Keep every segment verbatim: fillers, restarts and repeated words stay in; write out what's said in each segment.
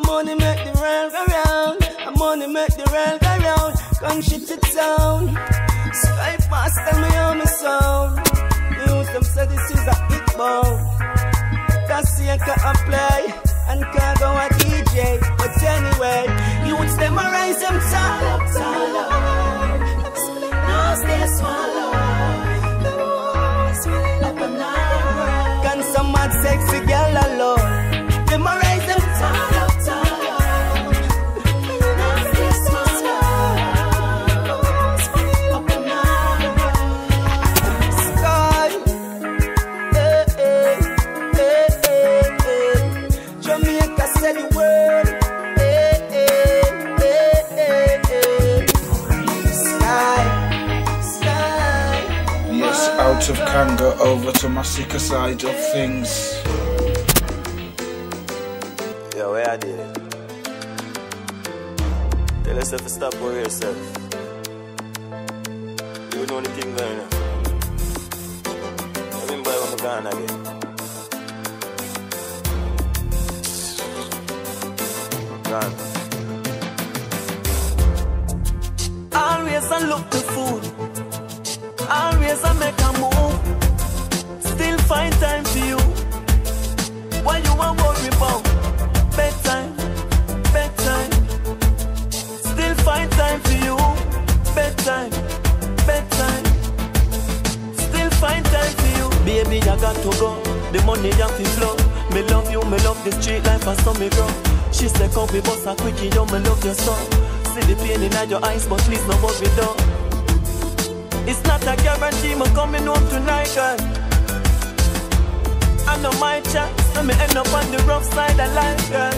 I'm only make the world go round. I'm only make the world go round. Come shit it down. Sky fast, tell me how me sound. Use them say this is a hit bound. That's the can play and can't go a D J. But anyway, youths them a rise them tall up, tall up. Now stay swallow. Up and down. Can some mad sexy girl alone? Them a rise them tall up, tall up. Now stay swallow. Up and down. Sky. Eh, eh, eh, eh, eh. Jamaica said the word. Eh, eh, eh, eh, eh. Sky. Sky. Yes, out of Kanga, over to my sicker side of things. Yo, where I did it? Tell yourself to stop worrying yourself. You know the thing going on. I mean, boy, I'm gone again. Gone. Always I look the food. Always I make a move. Still find time for you. While you are worried about bedtime, bedtime. Still find time for you. Bedtime, bedtime. Still find time for you. Baby, I got to go. The money have to flow. Me love you, me love the street life and so me grow. She said, come we bust a quickie, yo, me love your song. See the pain in your eyes, but please no worry, though. It's not a guarantee, me coming home tonight, girl. I know my chance, let me end up on the rough side of life, girl.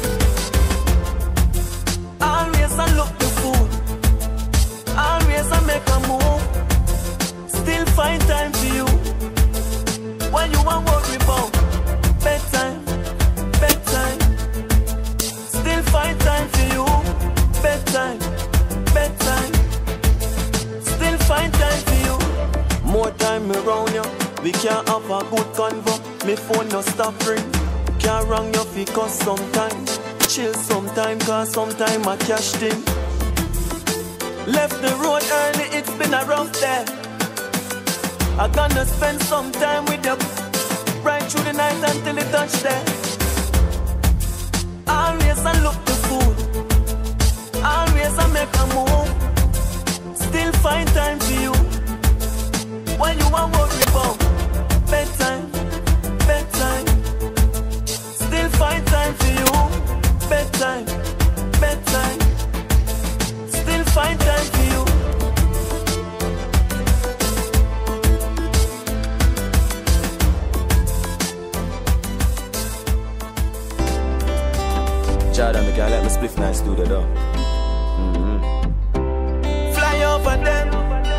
Always I look the food. Always I make a move. Still find time for you. When you want worry about bedtime, bedtime. Still find time for you. Bedtime, bedtime. Still find time for you. More time around you. We can't have a good convo. Me phone no stop ring. Can't wrong your feet cause sometime. Chill sometime cause sometime I cash thing. Left the road early, it's been a rough day. I gonna spend some time with you. Right through the night until it touch day. Always I look the food. Always I make a move. Still find time for you. When you want worry about bedtime, bedtime. Still find time for you. Bedtime, bedtime. Still find time for you. Jordan, me can't let me spliff nice do the door. Mm-hmm. Fly over them.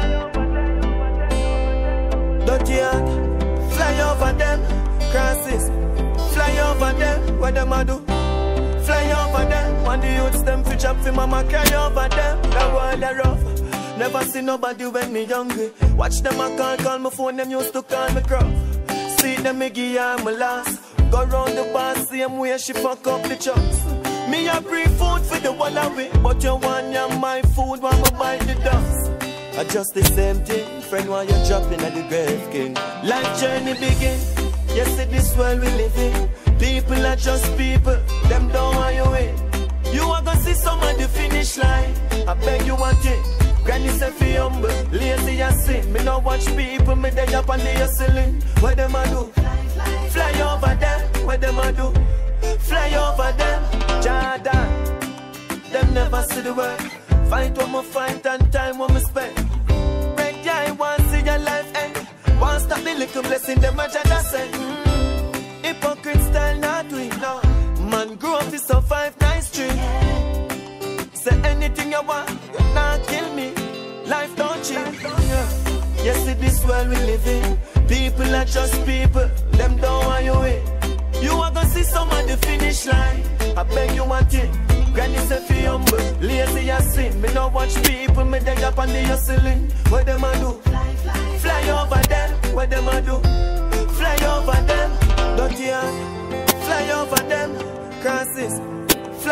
Dirty heart. Fly over them. Crosses. Fly over them. What them a do? Fly over them. When the youths them fi chop fi mama cry over them. The world a rough. Never see nobody when me hungry. Watch them a call, call my phone. Them used to call me crop. See them me give her my last. Go round the bar same way she fuck up the chucks. Me a bring food for the one away, but you want ya my food when me bite the dust. I just the same thing, friend, while you're dropping at the grave king. Life journey begin. Yes, in this world we live in. People are just people, them don't want you in. You are gonna see some of the finish line. I beg you want it. Granny say fi humble, lazy and sin. Me no watch people, me they up on the hustling. What them a do? Fly over them. What them a do? Fly over them. Jordan, them never see the work. Fight what me fight and time what me spend. Break your eye, want see your life end. Want stop the little blessing them a just send. Mm. Hypocrite style not we no. Man grew up to survive nice street. Say anything you want, you not kill me. Life don't cheat. Yeah. Yes, in this world we live in. People are just people, them don't want you in. You are gonna see some of the finish line. I beg you want it. Granny say fi humble, lazy as sin. Me no watch people, me they up on the hustling. What them a do? Fly, fly, fly over them. What them a do? Fly over them. Dirty heart. Fly over them. Crosses.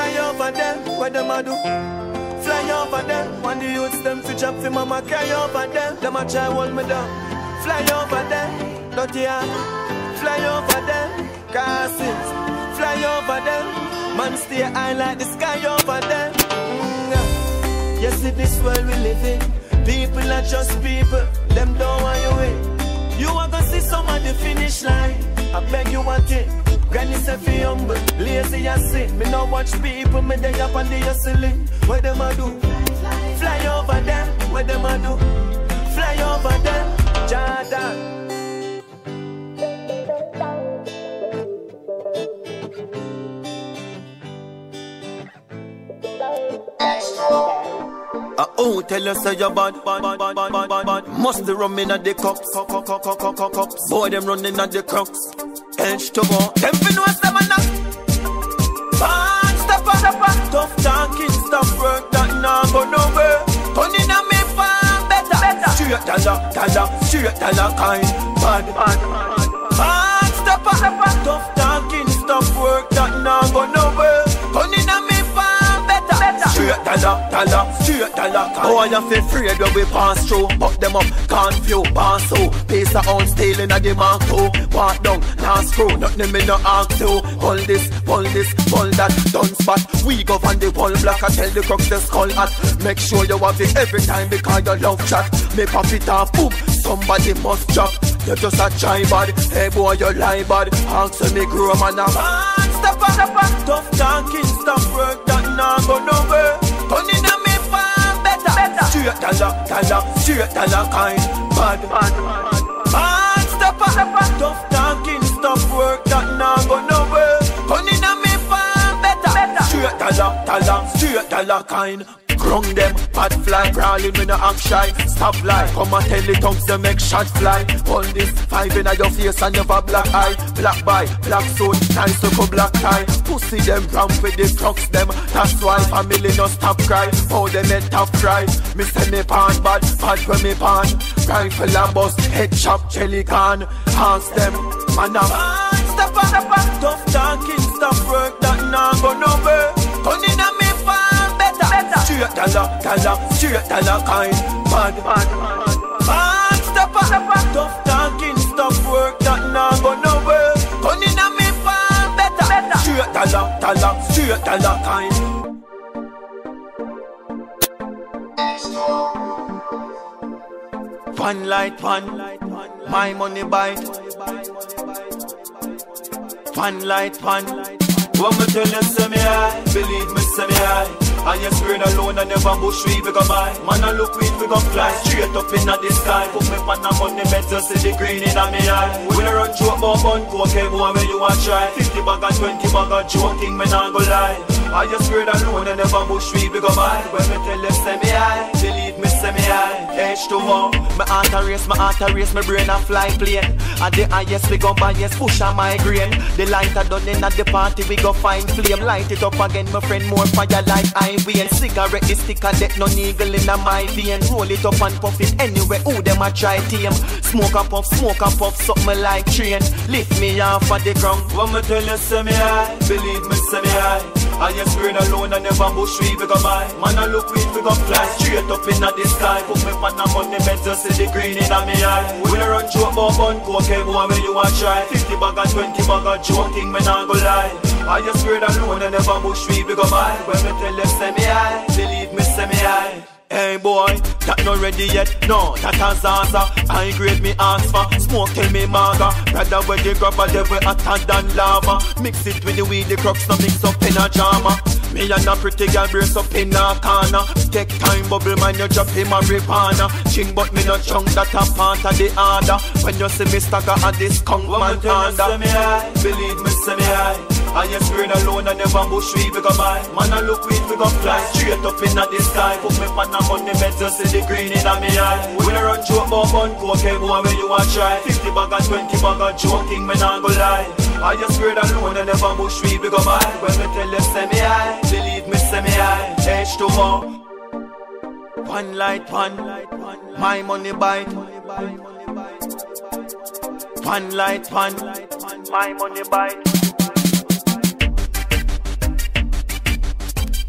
over them, what them a do? Fly over them, when the youths them fi chop fi mama cry over them. Them a try hold me down. Fly over them, dirty heart. Fly over them, castles. Fly over them, man stay high like the sky over them. Mm-hmm. Yes, in this world we live in, people are just people. Them don't want you in. You are gonna see some of the finish line. I beg you one thing. Granny say fi humble, lazy as sin. Me no watch people, me day up on the hustling. What them a do? Fly over them. What them a do? Fly over them. Jordan. Uh, oh, tell us say you're bad, bad, bad, bad, bad, bad, bad. Must be running at the cups, cup, cup, cup, cup, cup, cup, cups. Boy, them running at the crux. Edge to go, them fi know them a knock. Bad step up, step up. Tough talking, stuff work that nah go nowhere. Turning on me farm better, better. Straight dollar, dollar, straight dollar kind. Bad, bad, bad. Bad step up, step up. Tough talking, stuff work that nah go nowhere. Turning on me farm better, better. Straight dollar, dollar, straight dollar kind. Oh, you feel afraid when we pass through. Buck them up, can't feel, pass through. Pace a ounce stealing at the mark too. Walk down, now screw, nothing me no ask to. Pull this, pull this, pull that, done spot. We go on the wall block, I tell the crooks the skull at. Make sure you have it every time because you love chat. Make pop it off, boom, somebody must drop. You just a try bad, hey boy you lie bad. Ask me grow man a man, step up, step up. Tough talking, stop work that nah go nowhere. Turning on me farm better, better. Straight dollar, dollar, straight dollar kind. Bad, bad, bad. Bad step up, step up. Tough talking, stop work that nah go nowhere. Turning on me farm better, better. Straight dollar, dollar, straight dollar kind. Grung them, bad fly, crawling with no act shy. Stop lie, come and tell the tongues to make shot fly. Hold this, five in your face and you have a black eye. Black boy, black suit, nice to go black tie. Pussy them ramp with the crux them. That's why family no stop cry. How they make tough cry. Me say me pan bad, bad when me pan. Rifle and bust, head chop, jelly can. Ask them, man up. Step up, step up. Tough talking, stop work that nah go nowhere. Turning on me farm better, better. Straight dollar, dollar, straight dollar kind. Bad, bad, bad. Bad step up, step up. Tough talking, stop work that nah go nowhere. Turning on me farm better, better. Straight dollar, dollar, straight dollar kind. One light, one light, my money bite. One light, one light. What me tell you, say me high, believe me, say me high. And your spirit alone and never bush we we go buy. Man I look we we go fly straight up in the sky. Put me pan up on the bed to see the green in my eye. We don't run through a bun, coke, boy, where you want try. Fifty bag and twenty bag of joking, me not go lie. And your spirit alone and never bush we we go buy. When me tell you, say me high, believe me, say me high. H two O, my heart a race, my heart a race, my brain a fly plane. And the highest we go buy, yes, push a migraine. The light a done in at the party, we go find flame. Light it up again, my friend, more fire like I and cigarette, the sticker, that no needle in a my vein. Roll it up and puff it anywhere, who them a try tame. Smoke and puff, smoke and puff, something like train. Lift me off of the ground. What me tell you, say me high, believe me, say me high. And your spirit alone and never bush we we go buy. Man I look we we go fly straight up in the sky. Put me pan up on the bed to see the green in my eye. We don't run through a bun, coke, boy, where you want try. Fifty bag and twenty bag of joking, me not go lie. And your spirit alone and never bush we we go buy. When me tell you, say me high, believe me, say me high. Hey boy, that not ready yet, no, that a Zaza. I grade me ask for, smoke tell me maga. Brother where they grab a devil hotter than lava. Mix it with the weed, the crooks, no mix up in a drama. Me and a pretty girl brace up in a corner. Take time, bubble man, you drop him a marijuana. Ching but me no chunk, that a part of the order. When you see me stagger at this skunk man under. Say me high, believe me, say me high. And your spirit alone and never bush we we go buy. Man I look we we go fly straight up in the sky. Put me pan up on the bed to see the green in my eye. We don't run through a bun, coke, boy, where you want try. Fifty bag and twenty bag of joking, me not go lie. And your spirit alone and never bush we we go buy. When me tell you, say me high, believe me, say me high. H two O. One light, one light, my money bite. One light, one light, my money bite.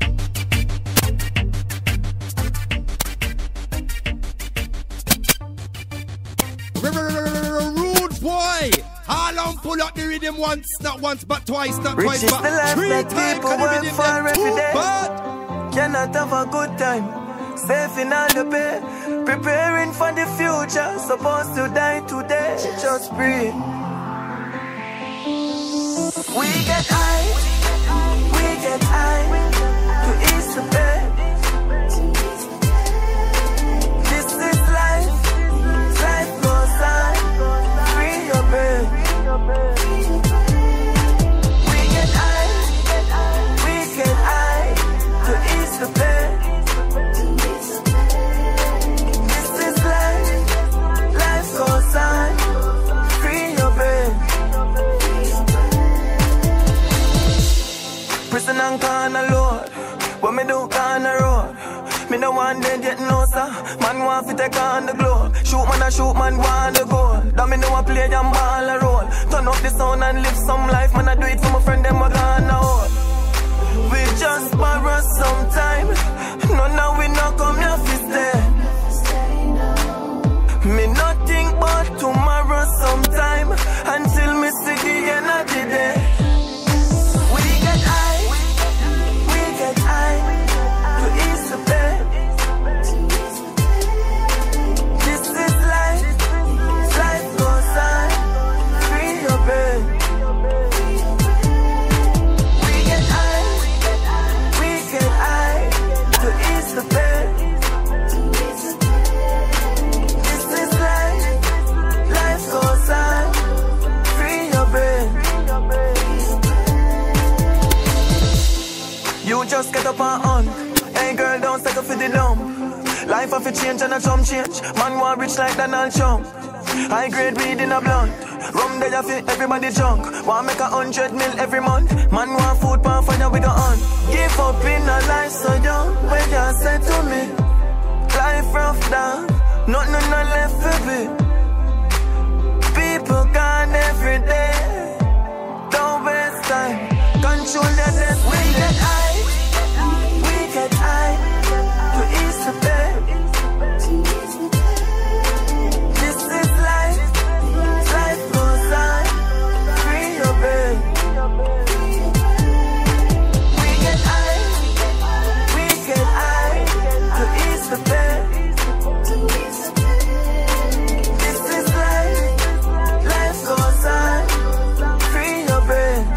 pull out the rhythm once, not once, but twice, not Rich twice, is but the life three that times. people Can you work rhythm for them every too day. bad? Cannot have a good time, safe in all the pay. Preparing for the future, supposed to die today. Just breathe. We get high, we get high, to ease the pain. This is life, life goes on, free your brain. We get high, we get high, to ease the pain. This is life, life goes on, free your brain. Prison and corner load, what me do corner road. Me no want dead yet no sir, man want fi take on the globe. Shoot man a shoot man want the goal. That me know a play and ball a roll. Turn up the sound and live some life, man I do it for my friend them a gonna hold. We just borrow some time, no now we no come here fi stay. Me nothing but tomorrow sometime, until me see the end of the day. Just get up and on. Hey girl, don't settle for the dumb. Life of a change and a chum change. Man want rich like Donald Trump. High grade weed in a blunt. Rum there fit everybody junk. Want make a hundred mil every month. Man want food pan fire we go on. Give up in a life so young. When you say to me, life rough down, nothing no left for me. People gone every day. Don't waste time. Control your destiny. We get high. Get high, to ease the pain. This is life, life goes on, free your brain. We get high, we get high, to ease the pain. This is life, life goes on, free your brain.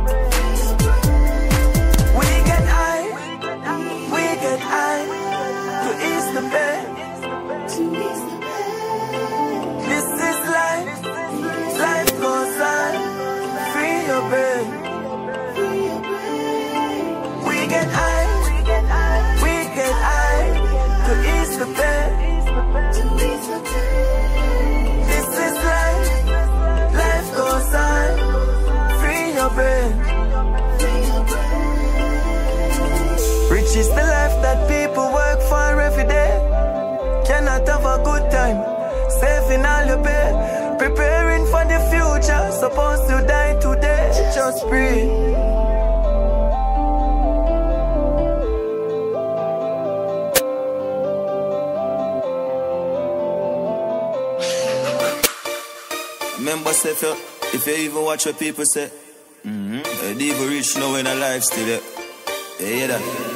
This is life, life goes on, free your brain. We get high, we get high, to ease the pain. This is life, life goes on, free your brain. Rich is the life that people work for every day. Cannot have a good time, safe in all your pay. Preparing for the future, supposed to die today. Just breathe. Remember, say, if you, if you even watch what people say, mm-hmm. they even reach now in a life still. You hear that?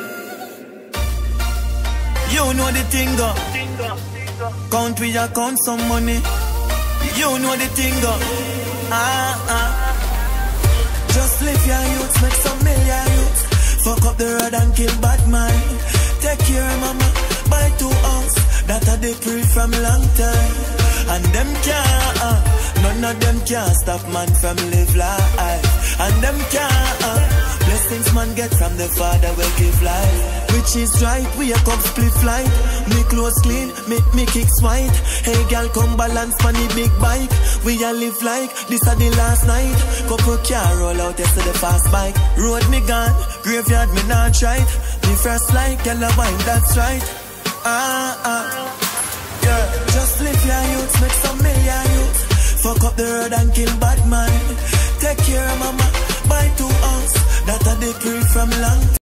You know the thing go. Count we ya count some money. You know the thing go. Ah ah. Just live your youths, make some million youths. Fuck up the road and kill bad mind. Take care of mama, buy two house. That a they pre from long time. And them can't, uh, none of them can't stop man from live life. And them can't, uh, blessings man get from the Father will give life. Which is right, we a come split flight. Me clothes clean, make me kicks white. Hey girl, come balance for the big bike. We a live like, this a the last night. Couple car roll out, yes to the fast bike. Road me gone, graveyard me not right. Me first like, girl a wine, that's right. Ah ah, yeah. Just live your youths, make some million youths. Fuck up the road and kill bad mind. Take care of mama, buy two house. That a they pre from long.